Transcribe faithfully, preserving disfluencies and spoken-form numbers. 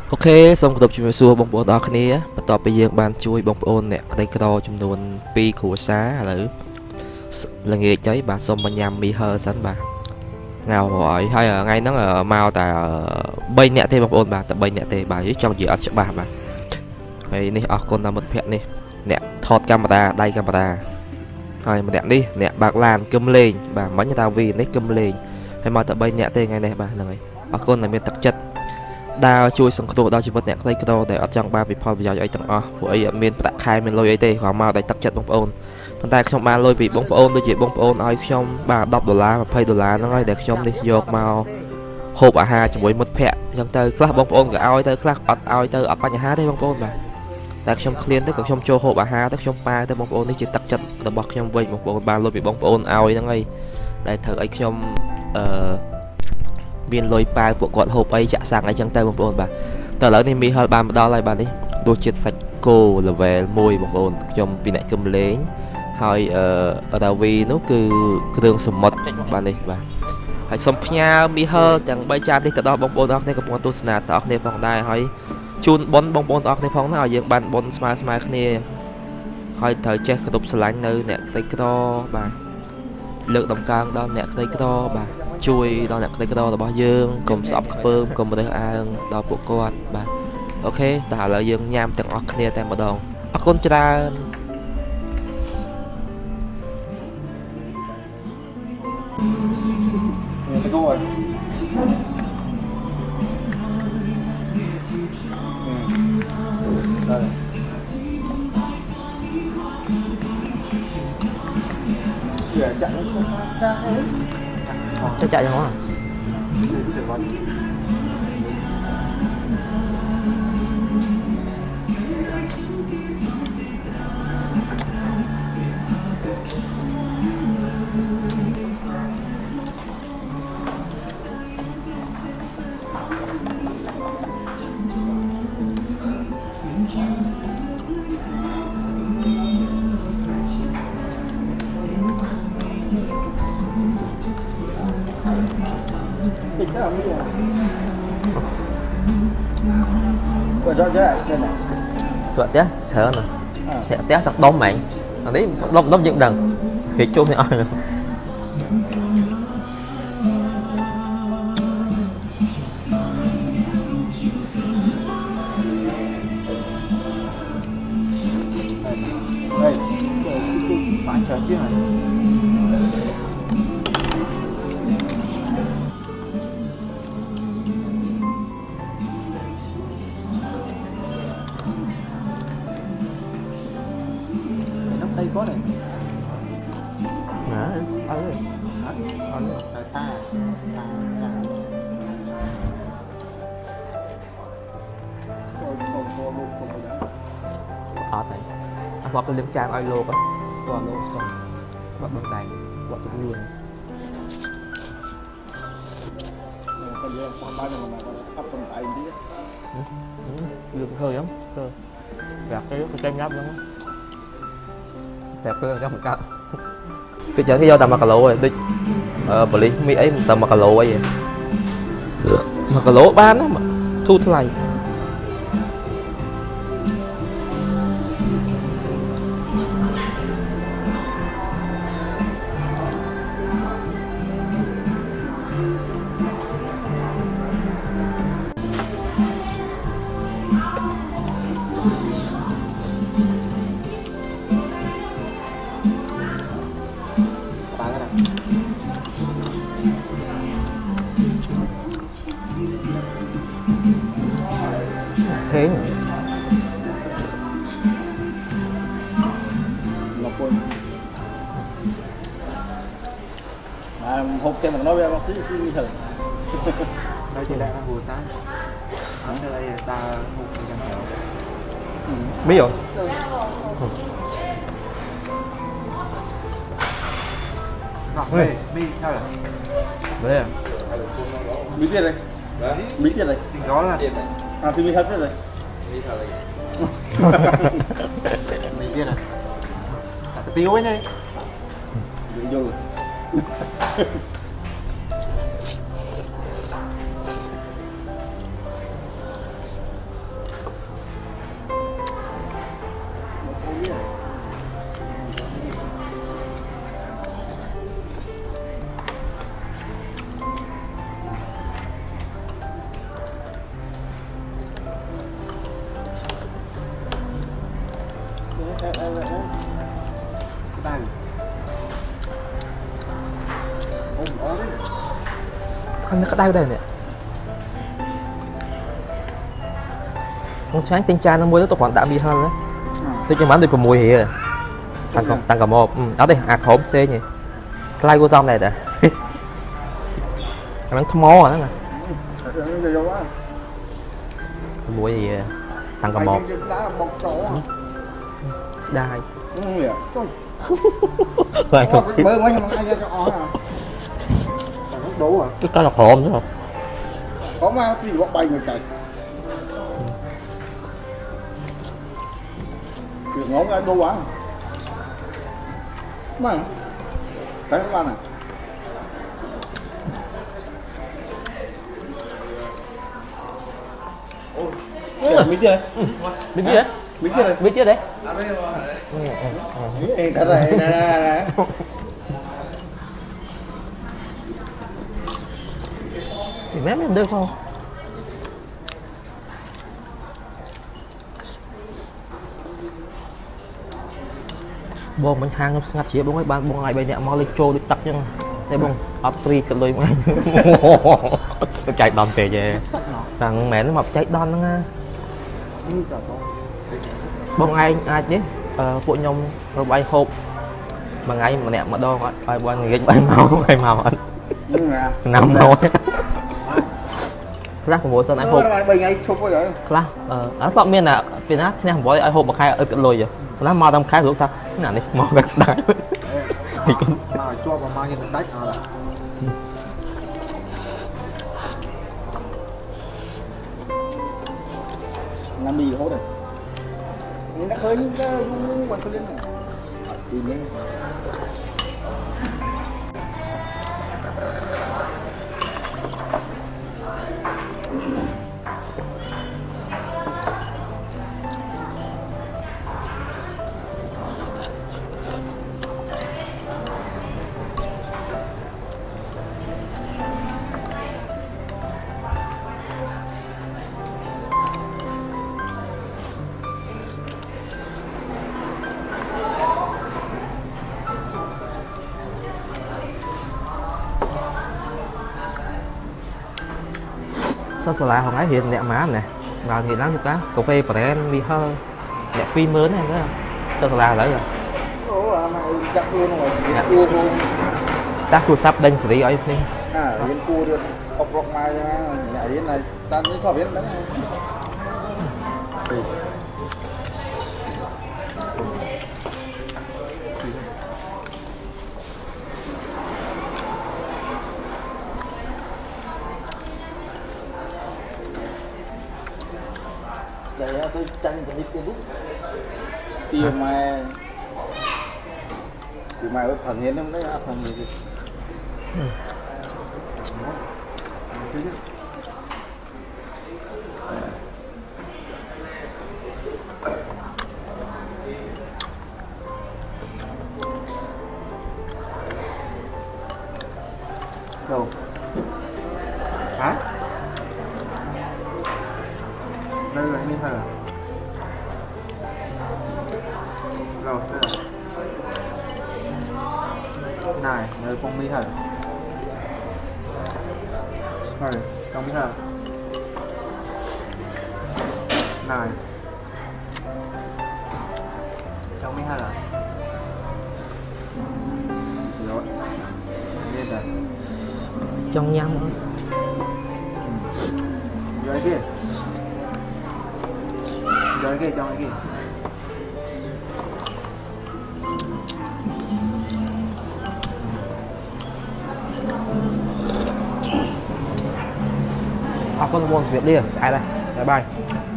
Ok, xong tập chúng xua bóng bóng đó kia, bắt đầu bây giờ ban chui bóng ôn nè, đây cái đo trong nôn pi của xá là là nghề cháy bà xong mà nhằm mi hơ sẵn bà ngào hỏi hay là ngay nó ở mau tại bay nè thêm bóng ôn bà tại bay nè thì bà với trong dự án sẽ bà bà này nè ở con là một phẹn nè nè thọt camera đây camera rồi mà đẹp đi nè bạc làn cơm lên bà mấy nhà tao vì lấy cơm lên hay mà tại bay nè thì ngay này bà là người ở con là miền特chất đào chui xong tụ đào chỉ vật nhẹ đây cái đồ để ở trong ba bị phơi bây giờ ấy tặng ở của ấy miền tạ khai miền lôi ấy tê khoảng màu đầy tập chất bóng ôn còn tay trong ba lôi bị bóng ôn tôi chỉ bóng ôn ai trong ba đọc đô la và pay đô la nó ngay để trong đi vô màu hộp ở hai trong buổi một phẹ trong tay class bóng ôn cả ao tới class ở ao tới ở ba nhà hát đấy bóng ôn mà tại trong clean tới còn trong cho hộp ở hai tới trong ba tới bóng ôn đi chỉ tập chất là bọc trong vây một bộ ba lôi bị bóng ôn ao ấy nó ngay đây thử ấy trong viên lôi pa của quạt hộp ấy chả sang ấy chẳng tay bóng ôn bà tờ lớn nên mi hơi bàn đo lại bạn đi đôi chết sạch cô là về môi bóng ôn trong pin này cơm lấyហើយở đâu vì nó cứ đường sầm mật bạn đi bà hãy xong nha mi hơ chẳng bay cha đi từ đó bóng ôn đó này có một tu sna tọt này phòng đai hỏi chun bón bóng ôn tọt này phòng nào giờ bạn bón smart smart này hỏi thời chết cái tục sánh nơi nè cái cái đó bà lượng đồng càng đó nè cái cái đó bà chui đó nè cái cái đó là bao dương cùng sọp cơm cùng một đứa ăn đó của con bà ok ta là dương nham từng óc kia tại một đồng ở con tra rồi chạy không ra thế chắc chạy không à Tính đó là cái gì à? Rồi cho lại xem nào. Rồi té sợ nè. Té té thật đông mạnh. Thằng đấy đông đông những đằng. Thì chung thì ai nữa. Đây, phải chờ chứ này. Đây có này. Hả? Ở đây. Hả? Ở đây. Ta ta ta. Còn còn còn luôn còn bây giờ. Ở đây. Anh lọt cái liên trang ai lô á. Còn lô xong. Lọt bằng tay, lọt trong luôn. Cái gì mà ba này mà áp trong tay đi. Lượm hơi lắm, hơi. Gạt cái cái chân nhấp luôn á. Đẹp cơ trong một cái cái chợ cái do tầm mặc lỗ rồi đi ờ bali mi ấy tầm mặc lỗ ấy mặc lỗ bán á mà thu thế này thế Ngọc Quân à, hộp cho một nói về một tí suy thử đây thì đang hồ sáng ở đây ta hộp cho hiểu biết rồi Ê, mi sao rồi? đấy à bí tiết đây bí tiết đây Xin gió là à thì mi hết đấy rồi mi tiết à cái tiêu ấy nhỉ vô rồi tay ôm ó đấy anh nó có đau đây nè con sáng tinh cha nó mua nó tôi còn tạm bị hơn đó tôi cho mắm tôi còn mùi hì rồi tăng còn tăng còn một đó đây à khổm xe nhỉ cái của xong này đã nó thơm mó rồi đó nè mùi gì tăng còn một đai rồi không mới mới anh ra cho ó à đủ à cái cái là khổm đúng không có mà thì gọi bay người chạy việc ngón ra đô quá mà thấy các bạn này biết chưa biết chưa đấy biết chưa biết chưa đấy cái này nè nè thì mém em được không bông mình hàng ngắt chia bông ấy bạn bông ngày bây giờ mau lên trôi đi tắt nhưng đây bông ấp tri cái lưới ngay tôi chạy đòn về về thằng mẹ nó mập chạy đòn nó nghe bông ai ai chứ phụ nhung rồi bay hộp mà ngày mà nè mà đo ai bay người bay màu bay màu anh nằm thôi lát của sân ai hộp lát ở bọn miền là tiền á xem bói ai hộp một hai ở cái lồi rồi nó mau tao khai được ta cái nào đi mau gạch đáy thì con cho vào mang những đáy à làm gì hốt này nó khơi những cái quần khơi lên này tìm lên sơ sờ là hồi nãy hiện đẹp má này vào thì lắm chục cá cà phê brand vì hơi đẹp phi mớn này nữa sơ sờ là đấy rồi ủa mà chắc luôn rồi cua luôn ta cua sắp đinh xử lý ở đây à hiện cua được ốc rọc mai nhảy đến này ta mới có biết đấy đây tôi tranh cái cái đúc tiền mà thì mày với phần hiến nó đấy phần gì đâu hả đây là như thế rồi này nơi con mi hả rồi con mi hả này trong mi hả rồi biết rồi trong nhâm rồi kia rồi kia trong kia học con môn việc đi ai đây bye bye